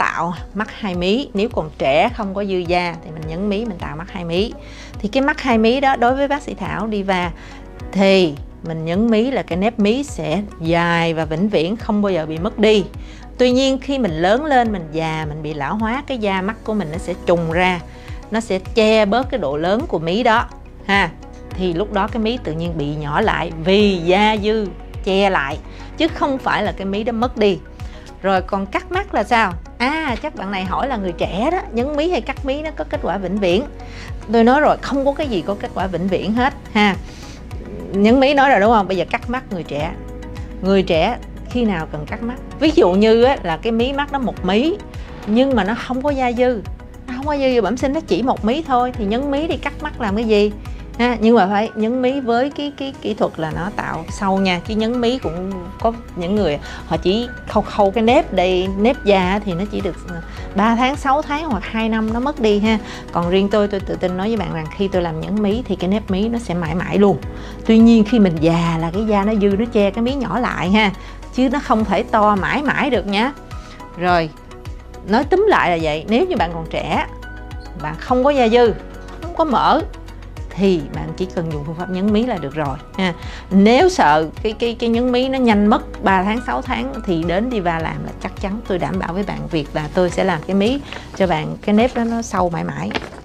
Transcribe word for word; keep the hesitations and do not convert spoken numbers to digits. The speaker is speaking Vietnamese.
tạo mắt hai mí. Nếu còn trẻ không có dư da thì mình nhấn mí mình tạo mắt hai mí. Thì cái mắt hai mí đó đối với bác sĩ Thảo Diva thì mình nhấn mí là cái nếp mí sẽ dài và vĩnh viễn, không bao giờ bị mất đi. Tuy nhiên khi mình lớn lên, mình già, mình bị lão hóa, cái da mắt của mình nó sẽ trùng ra, nó sẽ che bớt cái độ lớn của mí đó ha. Thì lúc đó cái mí tự nhiên bị nhỏ lại vì da dư che lại, chứ không phải là cái mí đó mất đi. Rồi còn cắt mắt là sao? À, chắc bạn này hỏi là người trẻ đó, nhấn mí hay cắt mí nó có kết quả vĩnh viễn. Tôi nói rồi, không có cái gì có kết quả vĩnh viễn hết ha. Nhấn mí nói rồi đúng không? Bây giờ cắt mắt người trẻ. Người trẻ khi nào cần cắt mắt? Ví dụ như á, là cái mí mắt nó một mí nhưng mà nó không có da dư, nó không có da dư bẩm sinh, nó chỉ một mí thôi thì nhấn mí đi cắt mắt làm cái gì ha. Nhưng mà phải nhấn mí với cái cái kỹ thuật là nó tạo sâu nha, chứ nhấn mí cũng có những người họ chỉ khâu khâu cái nếp đây, nếp da thì nó chỉ được ba tháng, sáu tháng hoặc hai năm nó mất đi ha. Còn riêng tôi tôi tự tin nói với bạn rằng khi tôi làm nhấn mí thì cái nếp mí nó sẽ mãi mãi luôn. Tuy nhiên khi mình già là cái da nó dư, nó che cái mí nhỏ lại ha, chứ nó không thể to mãi mãi được nhá. Rồi nói túm lại là vậy, nếu như bạn còn trẻ, bạn không có da dư, không có mỡ thì bạn chỉ cần dùng phương pháp nhấn mí là được rồi ha. Nếu sợ cái cái cái nhấn mí nó nhanh mất ba tháng, sáu tháng thì đến Diva làm là chắc chắn tôi đảm bảo với bạn việc là tôi sẽ làm cái mí cho bạn, cái nếp đó nó sâu mãi mãi.